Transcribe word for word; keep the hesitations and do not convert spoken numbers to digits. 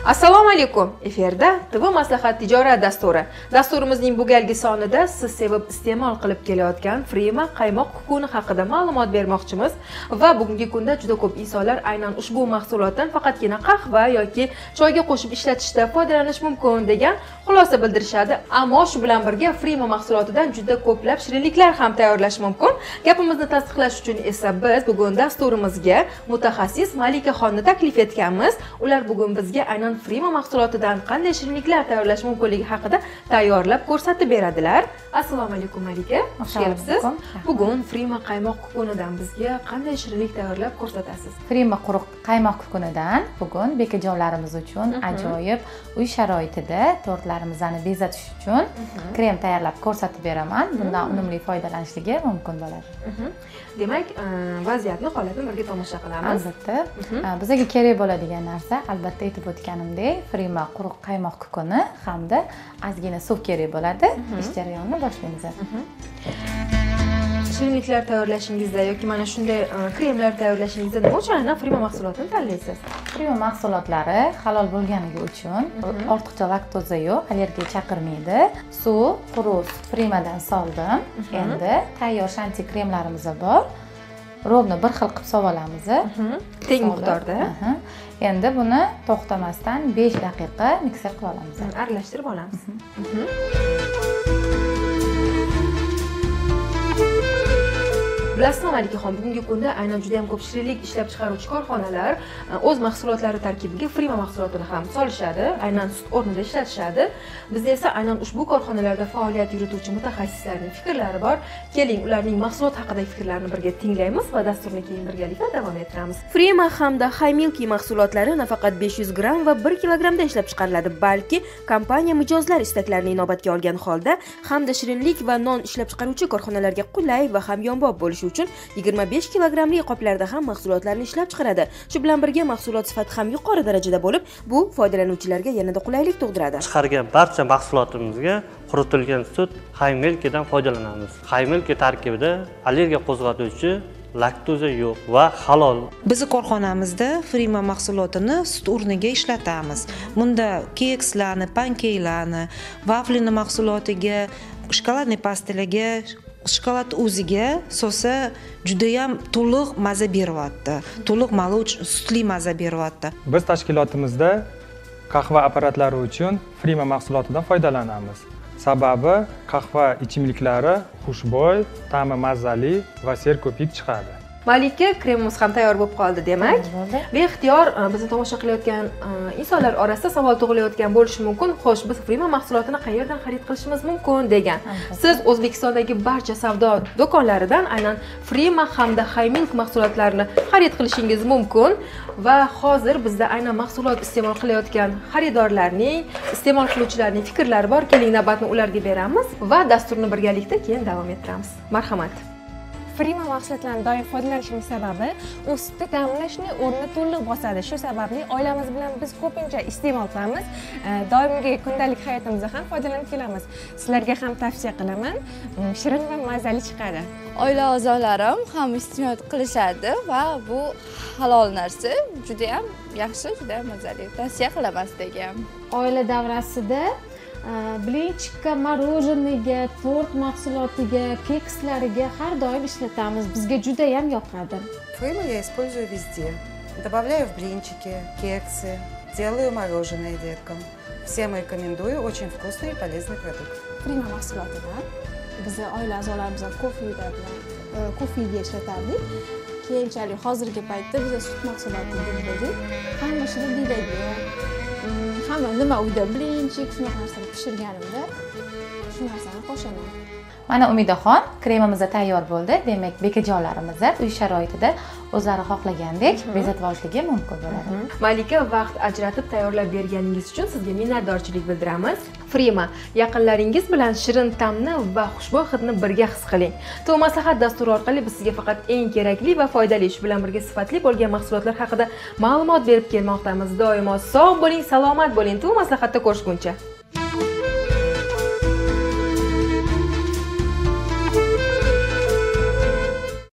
Assalomu alaykum. Efirda T V maslahat tijorat dasturi. Dasturimizning bu galgi sonida siz sevib iste'mol qilib kelayotgan Frima qaymoq kukuni haqida ma'lumot bermoqchimiz va bugungi kunda juda ko'p insonlar aynan ushbu mahsulotdan faqatgina qahva yoki choyga qo'shib ishlatishda foydalanish mumkin degan xulosa bildirishadi. Ammo shu bilan birga Frima mahsulotidan juda ko'plab shirinliklar ham tayyorlash mumkin. Gapimizni tasdiqlash uchun esa biz bugun dasturimizga mutaxassis Malikaxonni taklif etganmiz. Ular bugun bizga aynan Frima mahsulotidan qanday shirinliklar tayyorlash mumkinligi haqida tayyorlab ko'rsatib beradilar. Assalomu alaykum Malika. Xush kelibsiz. Bugun Frima qaymoq kukunidan bizga qanday shirinlik tayyorlab ko'rsatasiz? Frima quruq qaymoq kukunidan bugun bekajonlarimiz uchun ajoyib uy sharoitida tortlarimizni bezatish uchun krem tayyorlab ko'rsatib beraman. Bundan unumli foydalanishligi mumkin bo'ladi. Demak, vaziyatni, holatni birga tomosha qilamiz. Albatta. Bizga kerak bo'ladigan narsa, albatta aytib o'tganimdek, Frima quruq qaymoq kukuni hamda ozgina suv kerak bo'ladi. Ish jarayonini boshlaymiz. Shirinliklar tayyorlashingizda yoki mana shunday kremlar tayyorlashingizda nima uchun aynan Frima mahsulotini tanlaysiz? Frima mahsulotlari halol bo'lganligi uchun ortiqcha laktoza yo'q, allergiya chaqirmaydi. Suv, quruq sut Frimadan soldim. Endi tayyor shanti kremlarimiz bor. Rovni bir xil qilib sovolamiz. Teng miqdorda. Endi buni to'xtamasdan besh daqiqa mikser qilib olamiz. Aralashtirib olamiz. Bilasizmi Malikaxon, bugungi kunda aynan juda ham ko'p shirinlik ishlab chiqaruvchi korxonalar o'z mahsulotlari tarkibiga Frima mahsulotini ham solishadi, aynan sut o'rnida ishlatishadi. Bizda esa aynan ushbu korxonalarda faoliyat yurituvchi mutaxassislarning fikrlari bor. Keling, ularning mahsulot haqidagi fikrlarini birga tinglaymiz va dasturni keyin birgalikda davom ettiramiz. Frima hamda High Milky mahsulotlari nafaqat besh yuz gramm va bir kilogrammda ishlab chiqariladi, balki kompaniya mijozlar istaklarini inobatga olgan holda hamda shirinlik va non ishlab chiqaruvchi korxonalarga qulay va hamyonbop bo'lishi uchun yigirma besh kilogrammli qoplarda ham mahsulotlarni ishlab chiqaradi. Shu bilan birga mahsulot sifati ham yuqori darajada bo'lib, bu foydalanuvchilarga yanada qulaylik tug'diradi. Chiqargan barcha mahsulotimizga quritilgan sut High Milky'dan foydalanamiz. High Milky tarkibida allergiya qo'zg'atuvchi laktoza yo'q va halol. Bizning korxonamizda Frima mahsulotini sut o'rniga ishlatamiz. Bunda kekslarni, pankeylarni, vaflini mahsulotiga, shokoladli pastalarga, shokolad o'ziga sosa juda ham to'liq maza beryapti. To'liq maloch sutli maza beryapti. Biz tashkilotimizda qahva apparatlari uchun Frima mahsulotidan foydalanamiz. Sababi qahva ichimliklari xushbo'y, ta'mi mazali va serko'pik chiqadi. Malika, kremimiz ham tayyor bo'lib qoldi demak. Beixtiyor bizni tomosha qilayotgan insonlar orasida savol tug'ilayotgan bo'lishi mumkin. Xo'sh, biz Frima mahsulotini qayerdan xarid qilishimiz mumkin degan. Siz O'zbekistondagi barcha savdo do'konlaridan aynan Frima hamda High Milky mahsulotlarini xarid qilishingiz mumkin va hozir bizda aynan mahsulot iste'mol qilayotgan xaridorlarning, iste'mol qiluvchilarning fikrlari bor. Keling, navbatni ularga beramiz va dasturni birgalikda keyin davom ettiramiz. Marhamat. Frima mahsulotlaridan doim foydalanishimiz sababi u sutni ta'minlashni o'rnini to'liq bosadi. Shu sababli oilamiz bilan biz ko'pincha iste'mol qilamiz. Doimgi kundalik hayotimizda ham foydalanib kelamiz. Sizlarga ham tavsiya qilaman. Shirin va mazali chiqadi. Oila a'zolarim ham iste'mol qilishadi va bu halol narsa. Juda ham yaxshi, juda ham mazali. Tavsiya qilaman sizga ham. Oila davrasida blinchikka, morojeniga, tort mahsulotiga, kekslariga har doim ishlatamiz. Bizga juda ham yoqadi. Фрima я использую везде. Добавляю в блинчики, кексы, делаю мороженое деткам. Всем рекомендую, очень вкусный и полезный продукт. Frima mahsulotidan biz oila a'zolarimiz kofeda bilan kofega ishlatardik. Keyinchalik hozirgi paytda biz sut mahsulotini bildik. Hamma shirinliklarga hamma nima uyda blinchik shunaqa narsani pishirganimda shu narsani qo'shaman. Mana Umidaxon, kremimiz tayyor bo'ldi. Demak, bekajonlarimiz uy sharoitida o'zlari xohlagandek bezatib olishligi mumkin bo'ladi. Malika, vaqt ajratib tayyorlab berganingiz uchun sizga minnatdorchilik bildiramiz. Frima, yaqinlaringiz bilan shirin ta'mni va xushbo'y hidni birga his qiling. T V maslahat dasturi orqali biz sizga faqat eng kerakli va foydali, shu bilan birga sifatli bo'lgan mahsulotlar haqida ma'lumot berib kelmoqdamiz. Doimo sog' bo'ling, salomat bo'ling. T V maslahatda ko'rishguncha.